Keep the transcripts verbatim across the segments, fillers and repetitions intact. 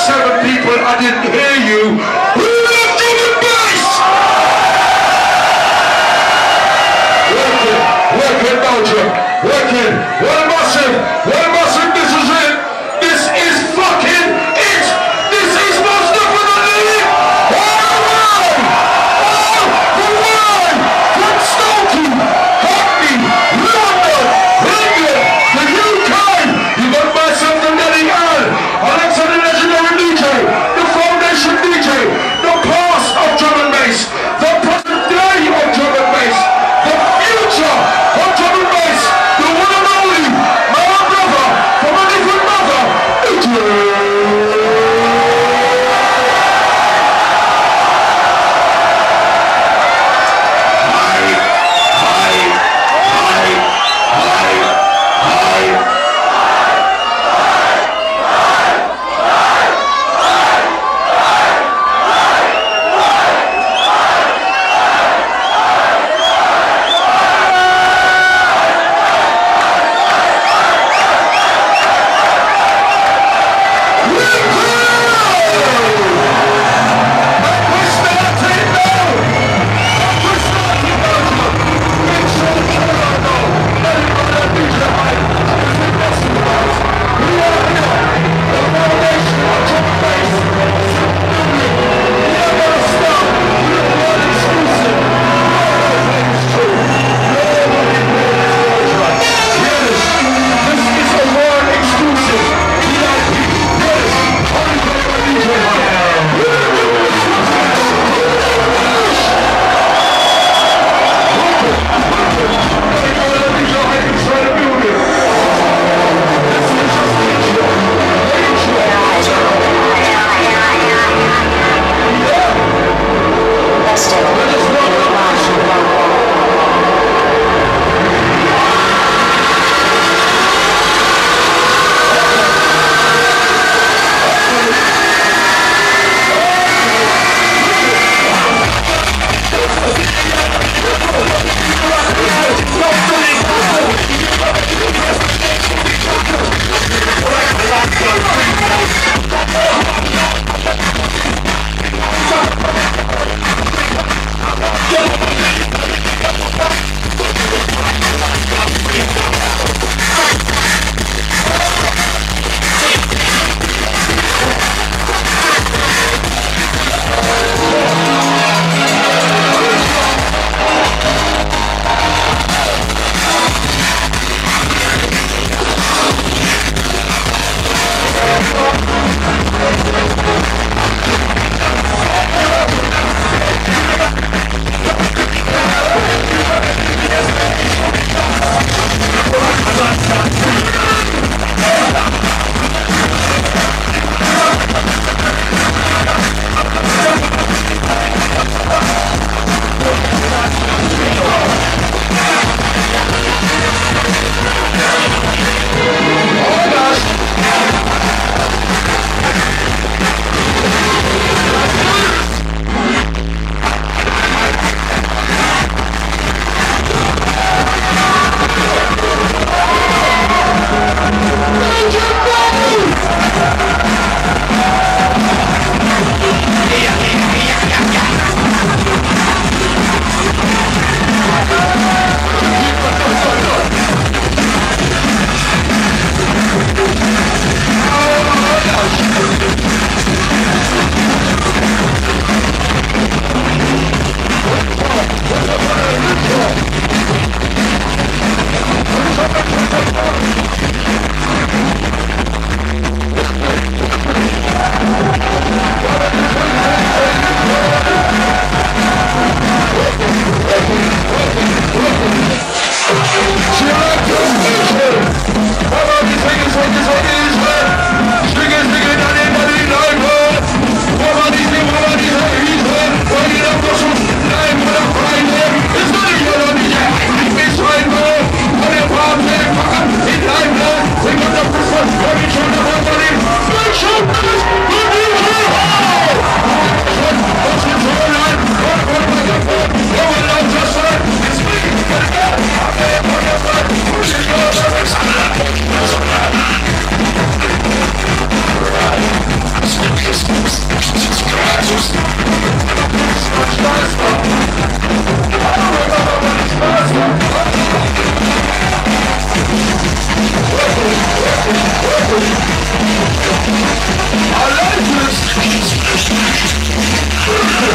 seven people, I didn't hear you. Who love drum and bass? Working, working Belgium, working. What a massive, what a massive, this is it. This is fucking it. This is most definitely all the way. All the way from Stokey, Hackney, London, England, the U K. You got myself the Daddy Al, Alexa the legendary D J, the foundation D J, the past of drum and bass, the present day of drum and bass, the future of drum and bass, the one and only, my own brother from a different mother, D J.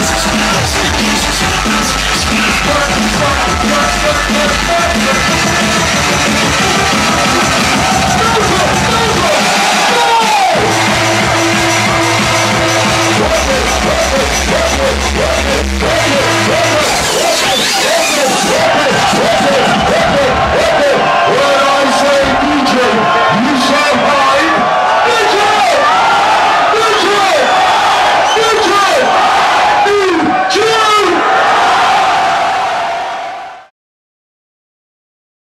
Work, work, work, work, work, work, work.